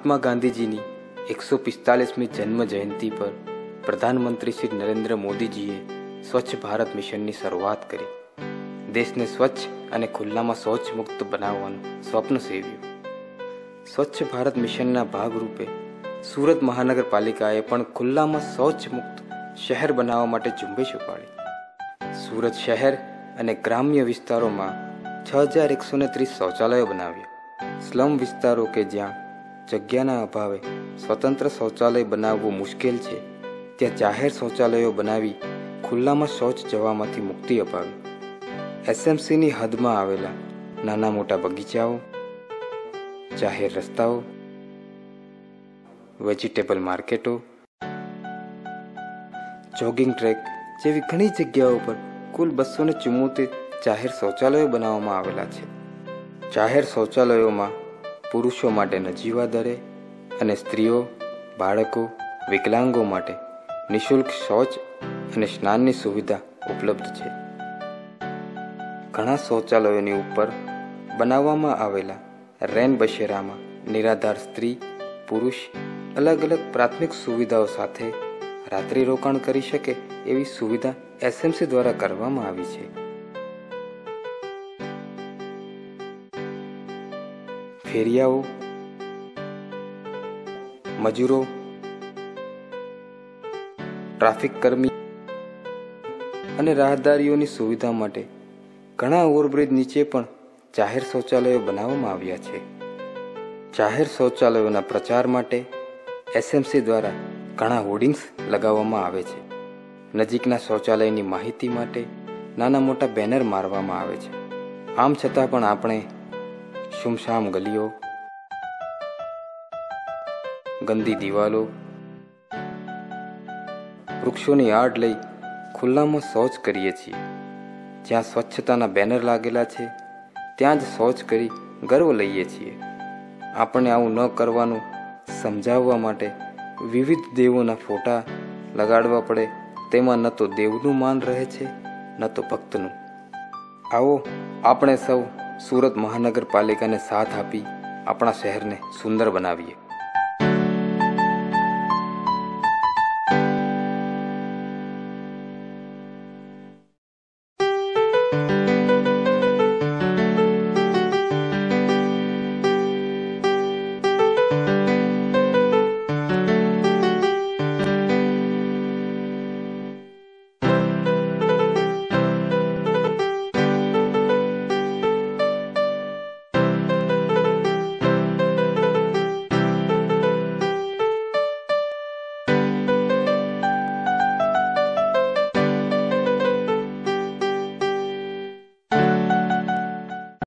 મહાત્મા ગાંધીજીની 145મી જન્મ જયંતિ પર પ્રધાનમંત્રી શ્રી નરેન્દ્ર મોદીજીએ સ્વચ્છ ભારત મિશનની શરૂઆત કરી. દેશને સ્વચ્છ અને ખુલ્લામાં શૌચ મુક્ત બનાવવાનું સ્વપ્ન સેવ્યું. સ્વચ્છ ભારત મિશનના ભાગરૂપે સુરત મહાનગરપાલિકાએ પણ ખુલ્લામાં શૌચ મુક્ત શહેર બનાવવા માટે ઝુંબેશ ઉપાડી. સુરત શહેર અને ગ્રામ્ય વિસ્તારોમાં 6130 શૌચાલયો બનાવ્યા. સ્લમ વિસ્તારો કે જ્યાં જગ્યાના અભાવે સ્વતંત્ર શૌચાલય બનાવવું મુશ્કેલ છે, ત્યાં જાહેર શૌચાલયો બનાવી ખુલ્લામાં શૌચ જવામાંથી મુક્તિ અપાવી. એસએમસીની હદમાં આવેલા નાના મોટા બગીચાઓ, જાહેર રસ્તાઓ, વેજીટેબલ માર્કેટો, જોગિંગ ટ્રેક જેવી ઘણી જગ્યાઓ પર કુલ 274 જાહેર શૌચાલયો બનાવવામાં આવેલા છે. જાહેર શૌચાલયોમાં પુરુષો માટે નજીવા દરે અને સ્ત્રીઓ, બાળકો, વિકલાંગો માટે નિઃશુલ્ક શૌચ અને સ્નાનની સુવિધા ઉપલબ્ધ છે. ઘણા શૌચાલયોની ઉપર બનાવવામાં આવેલા રેન બસેરામાં નિરાધાર સ્ત્રી, પુરુષ અલગ અલગ પ્રાથમિક સુવિધાઓ સાથે રાત્રિ રોકાણ કરી શકે એવી સુવિધા એસએમસી દ્વારા કરવામાં આવી છે. ફેરિયાઓ, મજૂરો, ટ્રાફિક કર્મી અને રાહદારીઓની સુવિધા માટે ઘણા ઓવરબ્રિજ નીચે પણ જાહેર શૌચાલયો બનાવવામાં આવ્યા છે. જાહેર શૌચાલયોના પ્રચાર માટે એસએમસી દ્વારા ઘણા હોર્ડિંગ્સ લગાવવામાં આવે છે. નજીકના શૌચાલયની માહિતી માટે નાના મોટા બેનર મારવામાં આવે છે. આમ છતાં પણ આપણે સુમસામ ગલીઓ, ગંદી દિવાલો, વૃક્ષોની આડ લઈ ખુલ્લામાં શૌચ કરીએ છીએ. જ્યાં સ્વચ્છતાના બેનર લાગેલા છે ત્યાં જ શૌચ કરી ગર્વ લઈએ છીએ. આપણે આવું ન કરવાનું સમજાવવા માટે વિવિધ દેવોના ફોટા લગાડવા પડે, તેમાં ન તો દેવનું માન રહે છે ન તો ભક્તનું. આવો આપણે સૌ સુરત મહાનગરપાલિકાને સાથ આપી આપણા શહેરને સુંદર બનાવીએ.